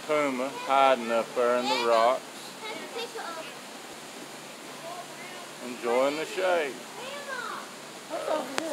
puma hiding up there in the rocks, enjoying the shade. What's over here?